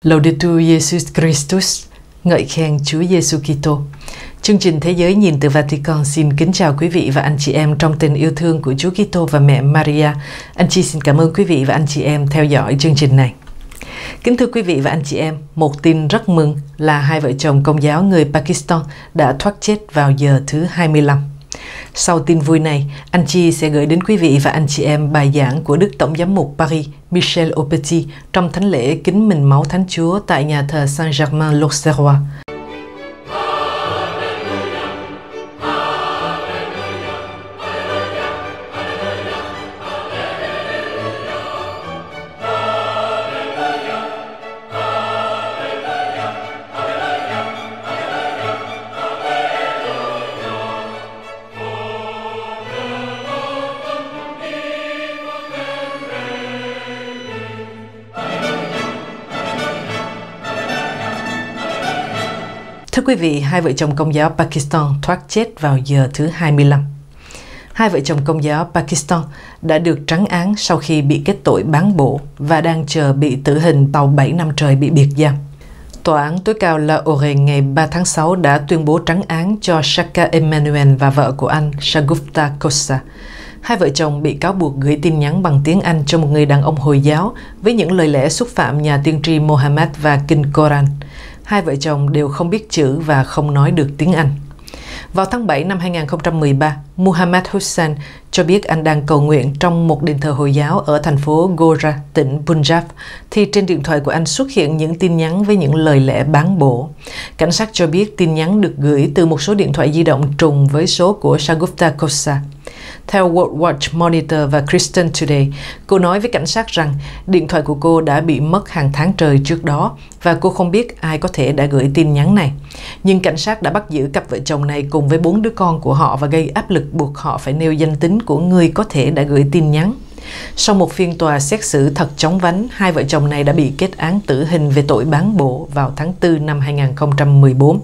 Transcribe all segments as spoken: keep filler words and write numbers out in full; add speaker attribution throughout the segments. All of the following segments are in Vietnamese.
Speaker 1: Laudetur Jesus Christus, ngợi khen Chúa Giêsu Kitô. Chương trình Thế giới nhìn từ Vatican xin kính chào quý vị và anh chị em trong tình yêu thương của Chúa Kitô và mẹ Maria. Anh chị xin cảm ơn quý vị và anh chị em theo dõi chương trình này. Kính thưa quý vị và anh chị em, một tin rất mừng là hai vợ chồng Công giáo người Pakistan đã thoát chết vào giờ thứ hai mươi lăm. Sau tin vui này, anh chị sẽ gửi đến quý vị và anh chị em bài giảng của Đức Tổng giám mục Paris Michel Aupetit trong thánh lễ kính mình máu Thánh Chúa tại nhà thờ Saint-Germain-l'Auxerrois. Thưa quý vị, hai vợ chồng Công giáo Pakistan thoát chết vào giờ thứ hai mươi lăm. Hai vợ chồng Công giáo Pakistan đã được trắng án sau khi bị kết tội bán bổ và đang chờ bị tử hình sau bảy năm trời bị biệt giam. Tòa án tối cao Lahore ngày ba tháng sáu đã tuyên bố trắng án cho Shaka Emanuel và vợ của anh Shagufta Khosa. Hai vợ chồng bị cáo buộc gửi tin nhắn bằng tiếng Anh cho một người đàn ông Hồi giáo với những lời lẽ xúc phạm nhà tiên tri Mohammed và Kinh Koran. Hai vợ chồng đều không biết chữ và không nói được tiếng Anh. Vào tháng bảy năm hai nghìn không trăm mười ba, Muhammad Hussain cho biết anh đang cầu nguyện trong một đền thờ Hồi giáo ở thành phố Gora, tỉnh Punjab, thì trên điện thoại của anh xuất hiện những tin nhắn với những lời lẽ bán bổ. Cảnh sát cho biết tin nhắn được gửi từ một số điện thoại di động trùng với số của Shagufta Khosa. Theo World Watch Monitor và Christian Today, cô nói với cảnh sát rằng điện thoại của cô đã bị mất hàng tháng trời trước đó và cô không biết ai có thể đã gửi tin nhắn này. Nhưng cảnh sát đã bắt giữ cặp vợ chồng này cùng với bốn đứa con của họ và gây áp lực buộc họ phải nêu danh tính của người có thể đã gửi tin nhắn. Sau một phiên tòa xét xử thật chóng vánh, hai vợ chồng này đã bị kết án tử hình về tội bán bổ vào tháng tư năm hai nghìn không trăm mười bốn.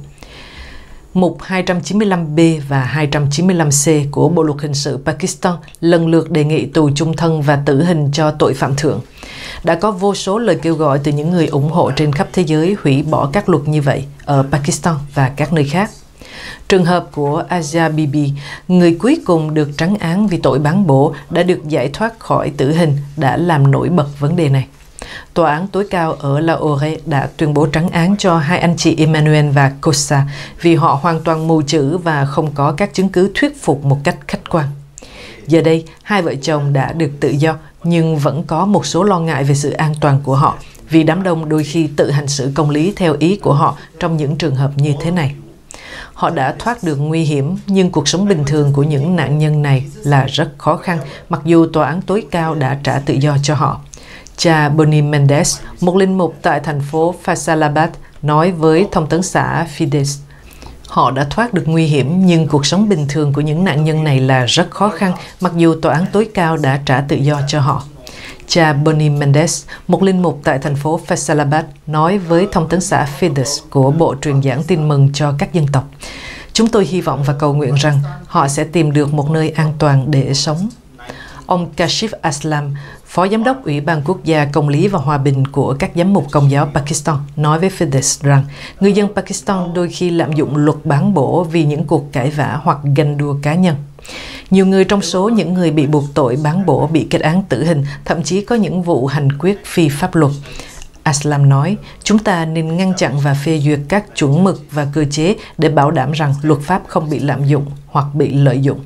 Speaker 1: Mục hai trăm chín mươi lăm B và hai trăm chín mươi lăm C của Bộ luật hình sự Pakistan lần lượt đề nghị tù chung thân và tử hình cho tội phạm thượng. Đã có vô số lời kêu gọi từ những người ủng hộ trên khắp thế giới hủy bỏ các luật như vậy ở Pakistan và các nơi khác. Trường hợp của Asia Bibi, người cuối cùng được trắng án vì tội bán bổ đã được giải thoát khỏi tử hình, đã làm nổi bật vấn đề này. Tòa án tối cao ở Lahore đã tuyên bố trắng án cho hai anh chị Emmanuel và Khosa vì họ hoàn toàn mù chữ và không có các chứng cứ thuyết phục một cách khách quan. Giờ đây, hai vợ chồng đã được tự do nhưng vẫn có một số lo ngại về sự an toàn của họ vì đám đông đôi khi tự hành xử công lý theo ý của họ trong những trường hợp như thế này. Họ đã thoát được nguy hiểm nhưng cuộc sống bình thường của những nạn nhân này là rất khó khăn mặc dù tòa án tối cao đã trả tự do cho họ. Cha Bonnie Mendes, một linh mục tại thành phố Faisalabad, nói với thông tấn xã Fides, họ đã thoát được nguy hiểm nhưng cuộc sống bình thường của những nạn nhân này là rất khó khăn mặc dù tòa án tối cao đã trả tự do cho họ. Cha Bonnie Mendes, một linh mục tại thành phố Faisalabad, nói với thông tấn xã Fides của Bộ Truyền giảng tin mừng cho các dân tộc, chúng tôi hy vọng và cầu nguyện rằng họ sẽ tìm được một nơi an toàn để sống. Ông Kashif Aslam, Phó Giám đốc Ủy ban Quốc gia Công lý và Hòa bình của các giám mục Công giáo Pakistan, nói với Fides rằng người dân Pakistan đôi khi lạm dụng luật bán bổ vì những cuộc cãi vã hoặc ganh đua cá nhân. Nhiều người trong số những người bị buộc tội bán bổ bị kết án tử hình, thậm chí có những vụ hành quyết phi pháp luật. Aslam nói, chúng ta nên ngăn chặn và phê duyệt các chuẩn mực và cơ chế để bảo đảm rằng luật pháp không bị lạm dụng hoặc bị lợi dụng.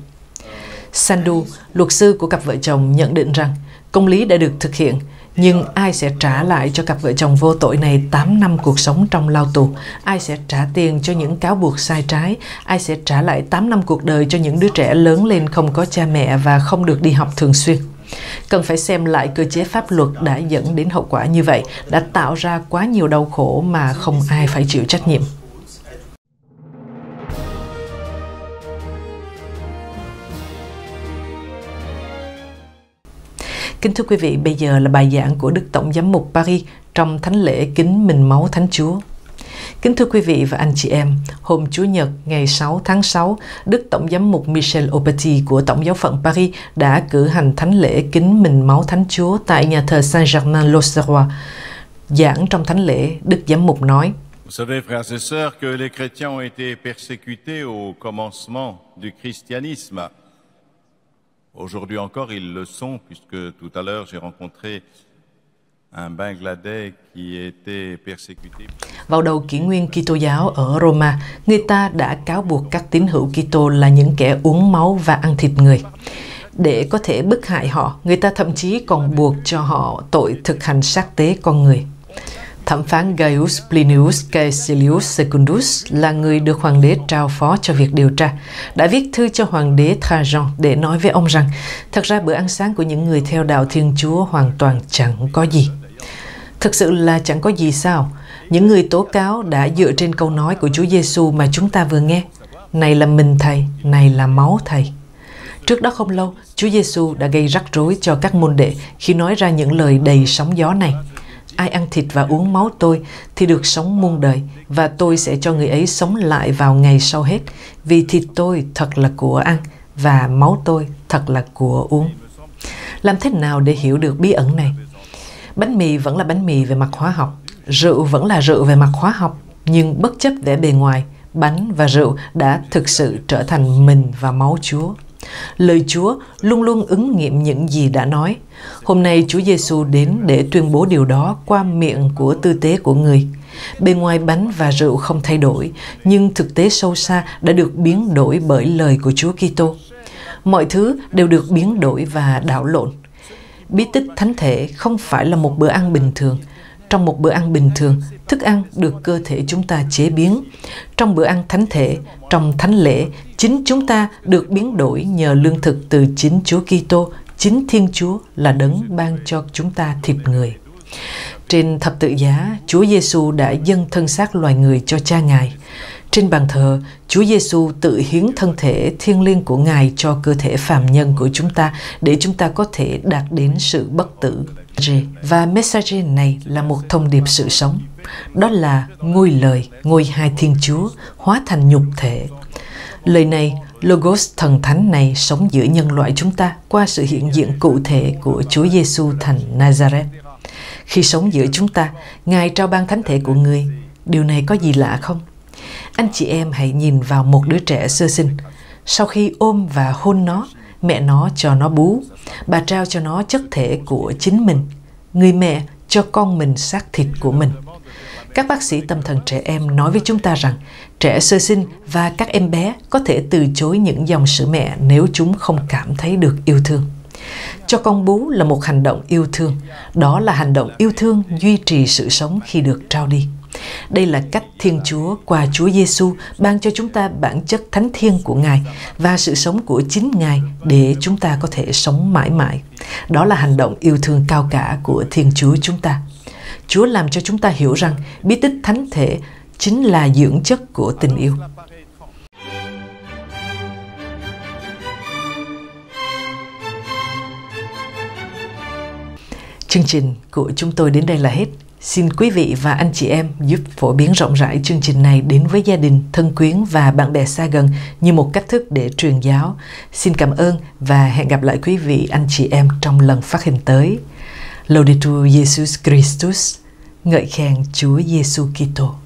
Speaker 1: Sandhu, luật sư của cặp vợ chồng, nhận định rằng công lý đã được thực hiện, nhưng ai sẽ trả lại cho cặp vợ chồng vô tội này tám năm cuộc sống trong lao tù? Ai sẽ trả tiền cho những cáo buộc sai trái? Ai sẽ trả lại tám năm cuộc đời cho những đứa trẻ lớn lên không có cha mẹ và không được đi học thường xuyên? Cần phải xem lại cơ chế pháp luật đã dẫn đến hậu quả như vậy, đã tạo ra quá nhiều đau khổ mà không ai phải chịu trách nhiệm. Kính thưa quý vị, bây giờ là bài giảng của Đức Tổng giám mục Paris trong thánh lễ kính mình máu Thánh Chúa. Kính thưa quý vị và anh chị em, hôm Chủ nhật ngày sáu tháng sáu, Đức Tổng giám mục Michel Aupetit của Tổng giáo phận Paris đã cử hành thánh lễ kính mình máu Thánh Chúa tại nhà thờ Saint-Germain-l'Auxerrois. Giảng trong thánh lễ, Đức Giám mục nói:
Speaker 2: Vous savez, frères et sœurs, que les chrétiens ont été persécutés au commencement du christianisme. Aujourd'hui encore, ils le sont, puisque tout à l'heure, j'ai rencontré un Bangladais qui était persécuté.
Speaker 1: Vào đầu kỷ nguyên Kitô giáo ở Roma, người ta đã cáo buộc các tín hữu Kitô là những kẻ uống máu và ăn thịt người. Để có thể bức hại họ, người ta thậm chí còn buộc cho họ tội thực hành sát tế con người. Thẩm phán Gaius Plinius Caecilius Secundus là người được hoàng đế trao phó cho việc điều tra, đã viết thư cho hoàng đế Trajan để nói với ông rằng thật ra bữa ăn sáng của những người theo đạo Thiên Chúa hoàn toàn chẳng có gì. Thực sự là chẳng có gì sao? Những người tố cáo đã dựa trên câu nói của Chúa Giêsu mà chúng ta vừa nghe: này là mình Thầy, này là máu Thầy. Trước đó không lâu, Chúa Giêsu đã gây rắc rối cho các môn đệ khi nói ra những lời đầy sóng gió này: ai ăn thịt và uống máu tôi thì được sống muôn đời, và tôi sẽ cho người ấy sống lại vào ngày sau hết, vì thịt tôi thật là của ăn và máu tôi thật là của uống. Làm thế nào để hiểu được bí ẩn này? Bánh mì vẫn là bánh mì về mặt hóa học, rượu vẫn là rượu về mặt hóa học, nhưng bất chấp vẻ bề ngoài, bánh và rượu đã thực sự trở thành mình và máu Chúa. Lời Chúa luôn luôn ứng nghiệm những gì đã nói. Hôm nay Chúa Giêsu đến để tuyên bố điều đó qua miệng của tư tế của người. Bề ngoài bánh và rượu không thay đổi, nhưng thực tế sâu xa đã được biến đổi bởi lời của Chúa Kitô. Mọi thứ đều được biến đổi và đảo lộn. Bí tích thánh thể không phải là một bữa ăn bình thường. Trong một bữa ăn bình thường, thức ăn được cơ thể chúng ta chế biến. Trong bữa ăn thánh thể, trong thánh lễ, chính chúng ta được biến đổi nhờ lương thực từ chính Chúa Kitô, chính Thiên Chúa là đấng ban cho chúng ta thịt người. Trên thập tự giá, Chúa Giêsu đã dâng thân xác loài người cho Cha Ngài. Trên bàn thờ, Chúa Giêsu tự hiến thân thể thiêng liêng của Ngài cho cơ thể phàm nhân của chúng ta để chúng ta có thể đạt đến sự bất tử. Và message này là một thông điệp sự sống. Đó là ngôi lời, ngôi hai Thiên Chúa hóa thành nhục thể. Lời này, Logos thần thánh này sống giữa nhân loại chúng ta qua sự hiện diện cụ thể của Chúa Giêsu thành Nazareth. Khi sống giữa chúng ta, Ngài trao ban thánh thể của người. Điều này có gì lạ không? Anh chị em hãy nhìn vào một đứa trẻ sơ sinh. Sau khi ôm và hôn nó, mẹ nó cho nó bú. Bà trao cho nó chất thể của chính mình. Người mẹ cho con mình xác thịt của mình. Các bác sĩ tâm thần trẻ em nói với chúng ta rằng trẻ sơ sinh và các em bé có thể từ chối những dòng sữa mẹ nếu chúng không cảm thấy được yêu thương. Cho con bú là một hành động yêu thương. Đó là hành động yêu thương duy trì sự sống khi được trao đi. Đây là cách Thiên Chúa qua Chúa Giêsu ban cho chúng ta bản chất thánh thiêng của Ngài và sự sống của chính Ngài để chúng ta có thể sống mãi mãi. Đó là hành động yêu thương cao cả của Thiên Chúa chúng ta. Chúa làm cho chúng ta hiểu rằng bí tích thánh thể chính là dưỡng chất của tình yêu. Chương trình của chúng tôi đến đây là hết. Xin quý vị và anh chị em giúp phổ biến rộng rãi chương trình này đến với gia đình, thân quyến và bạn bè xa gần như một cách thức để truyền giáo. Xin cảm ơn và hẹn gặp lại quý vị anh chị em trong lần phát hình tới. Laudetur Jesus Christus, ngợi khen Chúa Giêsu Kitô.